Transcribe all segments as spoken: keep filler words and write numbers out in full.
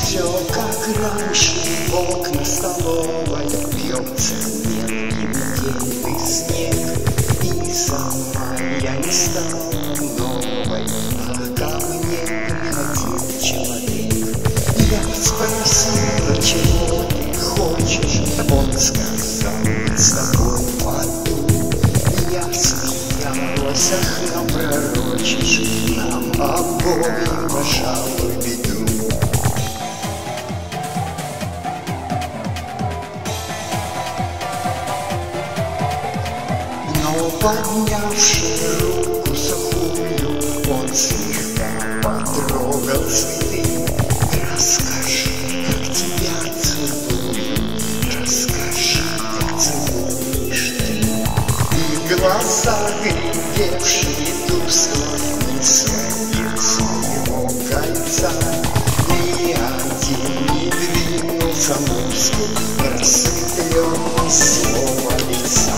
Все как раньше, в окна столовой бьется мелкий снег. И сама я не стану новой, а ко мне приходил человек. Я спросила, чего ты хочешь, он сказал, с тобой пойду. Я смеялась, ах, напророчишь нам обоим, пожалуй, беду. Но поднявши руку сухую, он слегка потрогал цветы. Расскажи, как тебя целую, расскажи, как целуешь ты. И глаза, глядевшие тускло, не сводил с него кольца. Ни один не двинулся мускул просветленный слова лица.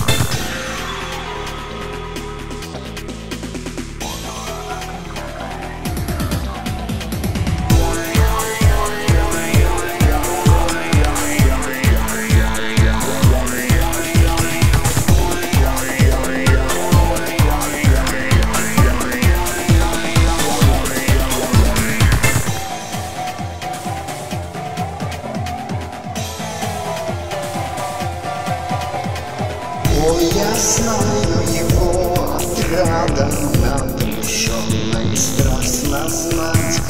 Ой, я знаю его отрада, надо ученой страстно знать.